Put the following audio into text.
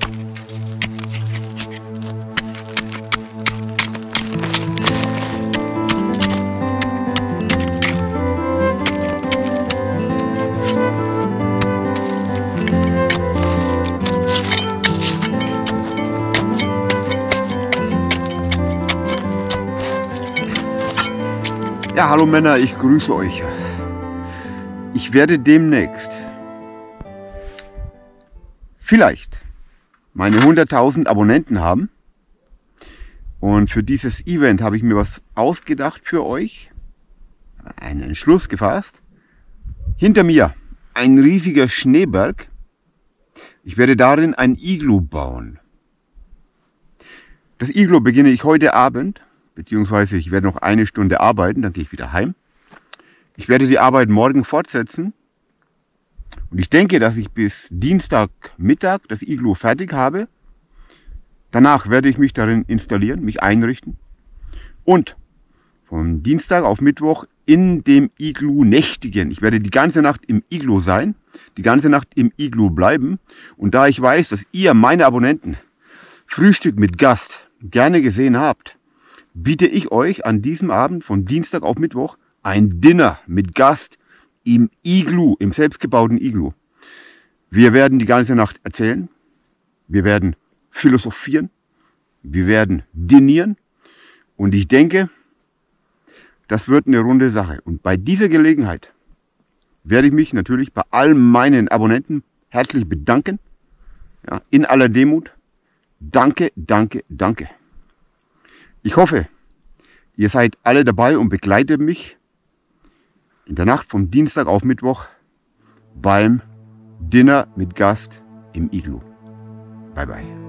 Ja, hallo Männer, ich grüße euch. Ich werde demnächst vielleicht meine 100.000 Abonnenten haben. Und für dieses Event habe ich mir was ausgedacht für euch. Einen Entschluss gefasst. Hinter mir ein riesiger Schneeberg. Ich werde darin ein Iglu bauen. Das Iglu beginne ich heute Abend. Beziehungsweise ich werde noch eine Stunde arbeiten, dann gehe ich wieder heim. Ich werde die Arbeit morgen fortsetzen. Und ich denke, dass ich bis Dienstagmittag das Iglu fertig habe. Danach werde ich mich darin installieren, mich einrichten. Und von Dienstag auf Mittwoch in dem Iglu nächtigen. Ich werde die ganze Nacht im Iglu sein, die ganze Nacht im Iglu bleiben. Und da ich weiß, dass ihr, meine Abonnenten, Frühstück mit Gast gerne gesehen habt, biete ich euch an diesem Abend von Dienstag auf Mittwoch ein Dinner mit Gast im Iglu, im selbstgebauten Iglu. Wir werden die ganze Nacht erzählen, wir werden philosophieren, wir werden dinieren und ich denke, das wird eine runde Sache. Und bei dieser Gelegenheit werde ich mich natürlich bei all meinen Abonnenten herzlich bedanken, ja, in aller Demut. Danke, danke, danke. Ich hoffe, ihr seid alle dabei und begleitet mich in der Nacht vom Dienstag auf Mittwoch beim Dinner mit Gast im Iglu. Bye bye.